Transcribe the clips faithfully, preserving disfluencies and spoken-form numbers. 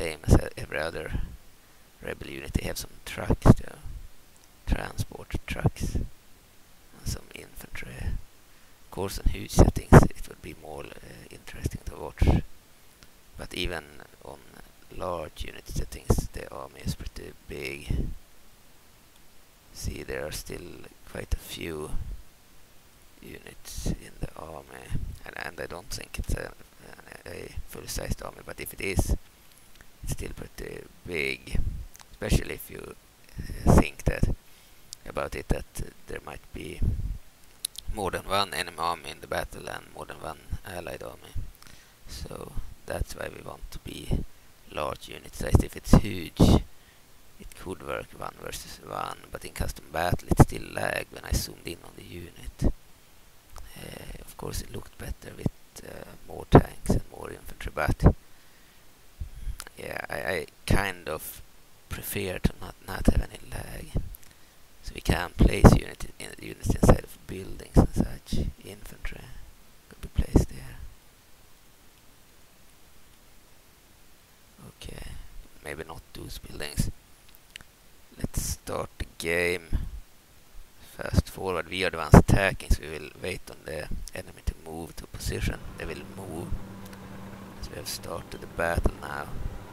same as every other rebel unit. They have some trucks, to transport trucks, and some infantry. Of course, on huge settings it would be more uh, interesting to watch. But even on large unit settings, the army is pretty big. See, there are still quite a few units in the army, and, and I don't think it's a, a, a full-sized army, but if it is, it's still pretty big, especially if you uh, think that about it that uh, there might be more than one enemy army in the battle and more than one allied army. So that's why we want to be large unit size. If it's huge, it could work one versus one, but in custom battle it still lagged when I zoomed in on the unit. Uh, of course it looked better with uh, more tanks and more infantry, but yeah, I, I kind of prefer to not, not have any lag. So we can place unit in, units inside of buildings and such. Infantry could be placed there. Okay, maybe not those buildings. Let's start the game. Fast forward, we are the ones attacking, so we will wait on the enemy to move to position. They will move. So we have started the battle now.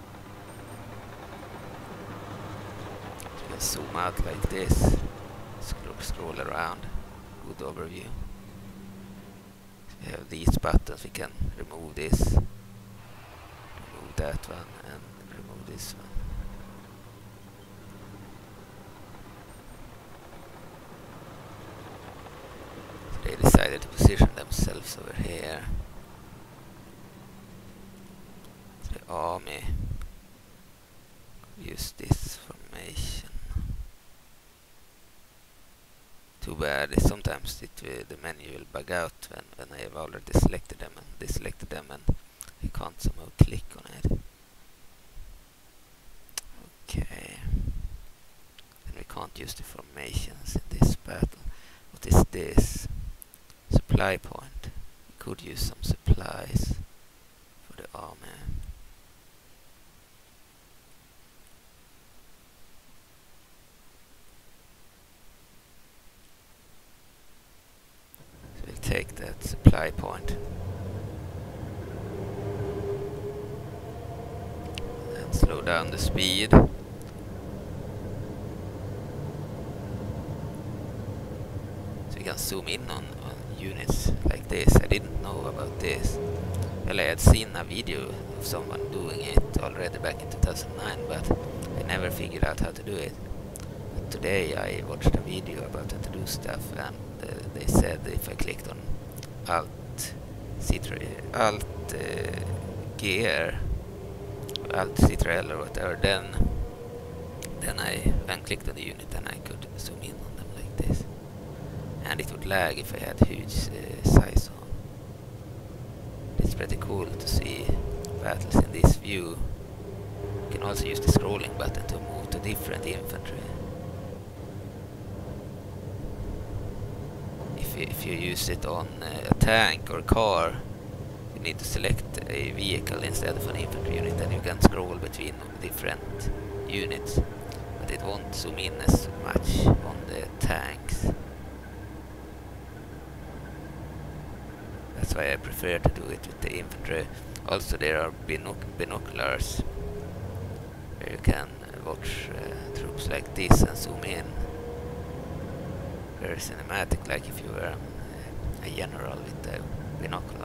So we can zoom out like this. Scroll, scroll around. Good overview. So we have these buttons. We can remove this, remove that one, and remove this one. They decided to position themselves over here. So the army use this formation. Too bad. Sometimes it will, the menu will bug out when, when I have already selected them and deselected them, and I can't somehow click on it. Okay. And we can't use the formations in this battle. What is this? Supply point. We could use some supplies for the army. So we'll take that supply point and slow down the speed. So we can zoom in on units like this. I didn't know about this. Well, I had seen a video of someone doing it already back in two thousand nine, but I never figured out how to do it. But today I watched a video about how to do stuff, and uh, they said if I clicked on Alt C three, Alt uh, gear, Alt C three L or whatever, then then I then clicked on the unit and I could zoom in on them like this. And it would lag if I had huge uh, size on. It's pretty cool to see battles in this view. You can also use the scrolling button to move to different infantry. If you, if you use it on uh, a tank or a car, you need to select a vehicle instead of an infantry unit, and you can scroll between different units. But it won't zoom in as much on the tanks. That's why I prefer to do it with the infantry. Also, there are binoc binoculars where you can uh, watch uh, troops like this and zoom in. Very cinematic, like if you were um, a general with a binocular.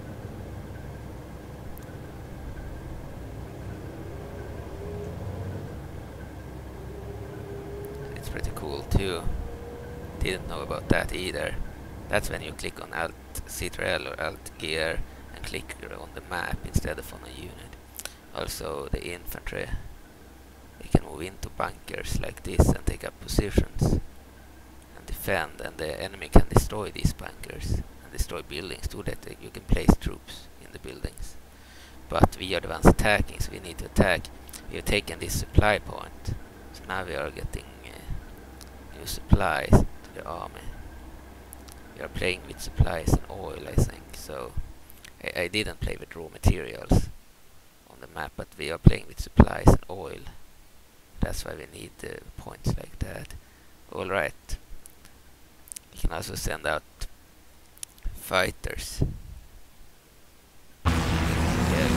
It's pretty cool too. Didn't know about that either. That's when you click on Alt C three L or Alt gear and click on the map instead of on a unit. Also the infantry, they can move into bunkers like this and take up positions and defend, and the enemy can destroy these bunkers and destroy buildings too, that you can place troops in the buildings. But we are the ones attacking, so we need to attack. We have taken this supply point, so now we are getting uh, new supplies to the army. We are playing with supplies and oil, I think, so I, I didn't play with raw materials on the map, but we are playing with supplies and oil. That's why we need uh, points like that. Alright. We can also send out fighters. We have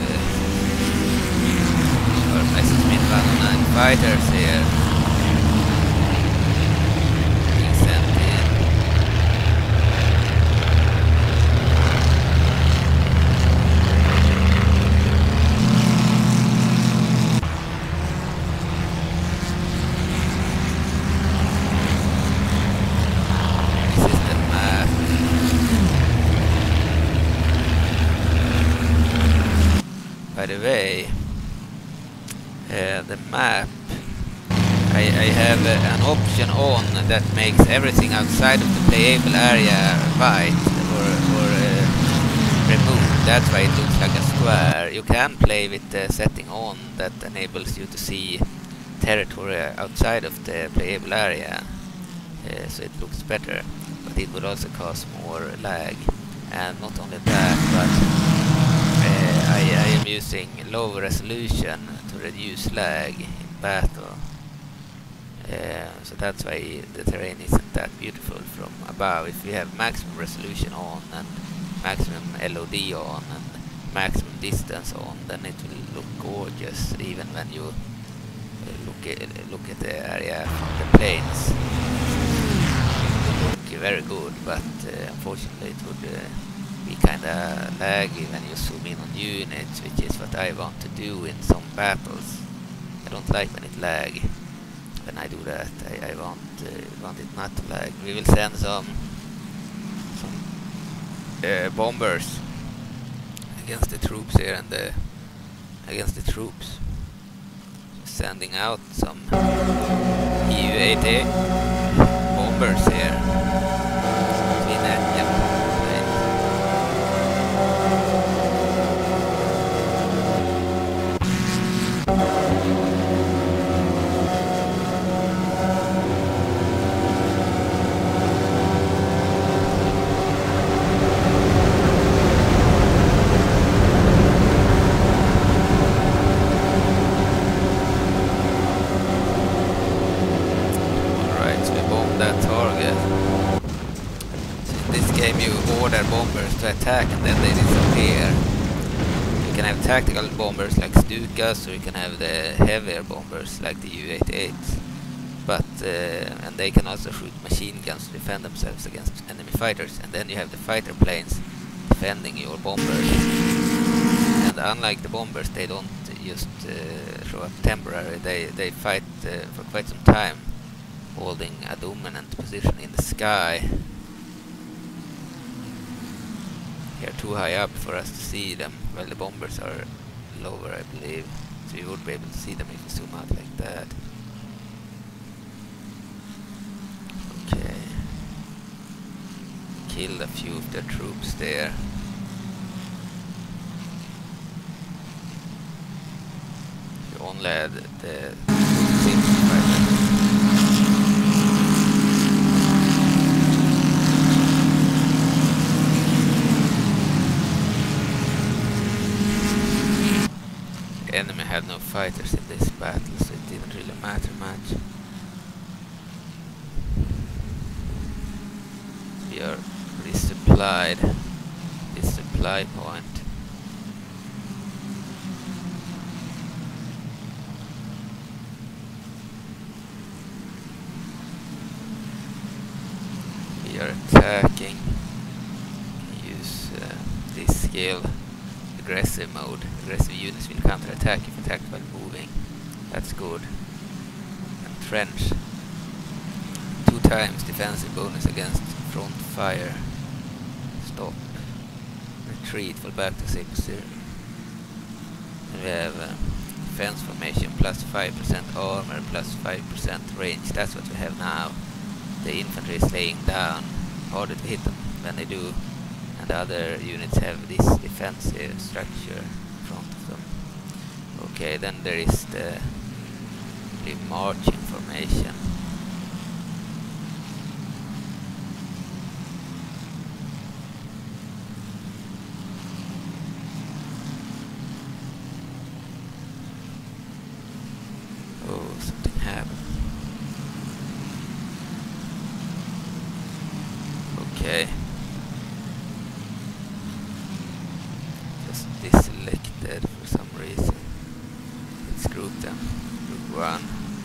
uh, our message one oh nine fighters here. Being sent in. This is the map. By the way, uh, the map, I, I have uh, an option on that makes everything outside of the playable area white or, or uh, removed. That's why it looks like a square. You can play with the setting on that enables you to see territory outside of the playable area, uh, so it looks better, but it would also cause more lag. And not only that, but uh, I, I am using low resolution to reduce lag in battle. Uh, so that's why the terrain isn't that beautiful from above. If you have maximum resolution on and maximum L O D on and maximum distance on, then it will look gorgeous even when you uh, look, at, look at the area from the planes. It will look very good, but uh, unfortunately it would uh, be kinda laggy when you zoom in on units, which is what I want to do in some battles. I don't like when it lag. When I do that, I, I want uh, want it not to lag. We will send some some uh, bombers against the troops here and the against the troops. Sending out some E U eighty bombers here between enemy planes. Bombers to attack and then they disappear. You can have tactical bombers like Stukas, or you can have the heavier bombers like the U eighty-eights. But uh, and they can also shoot machine guns to defend themselves against enemy fighters. And then you have the fighter planes defending your bombers. And unlike the bombers, they don't just uh, show up temporary. They they fight uh, for quite some time, holding a dominant position in the sky. They are too high up for us to see them, while the bombers are lower, I believe. So you would be able to see them if you zoom out like that. Okay. Killed a few of their troops there. You only had the enemy had no fighters in this battle, so it didn't really matter much. We are resupplied this supply point. We are attacking. Use uh, this skill. Aggressive mode. Aggressive units will counter-attack if attacked while moving. That's good. And trench. Two times defensive bonus against front fire. Stop. Retreat. Fall back to safe position. And we have uh, defense formation plus five percent armor plus five percent range. That's what we have now. The infantry is laying down. Harder to hit them when they do. And the other units have this defensive structure in front of them. Okay, then there is the, the marching formation. something happened. Okay. Just deselected for some reason. Let's group them. Group one.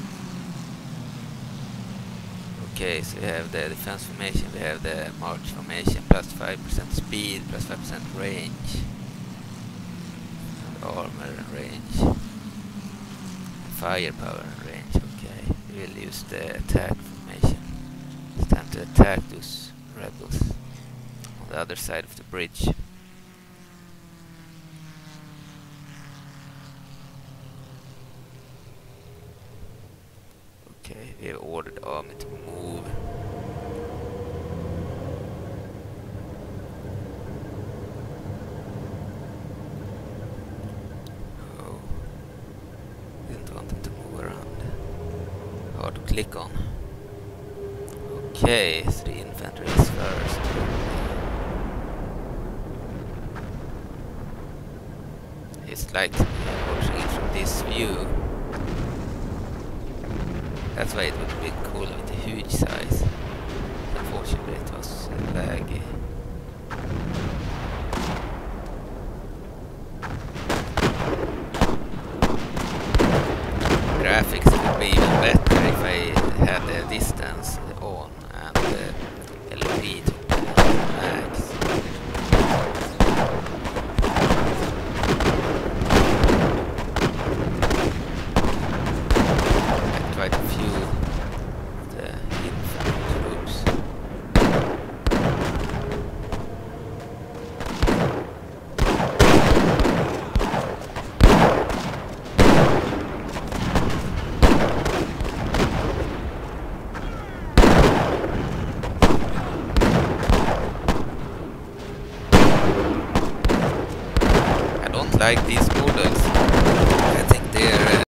Okay, so we have the defense formation, we have the march formation, plus five percent speed, plus five percent range. And armor and range. Firepower and range, okay. We will use the attack formation. It's time to attack those rebels on the other side of the bridge. Okay, we have ordered the army to move. Oh, didn't want them to move around. Hard to click on. Okay, so the infantry is first. It's like watching it from this view. That's why it would be cool with a huge size. Unfortunately it was laggy. Graphics would be even better if I had the distance on and the L O D to max. Quite a few of the infantry troops. I don't like these models. I think they're uh,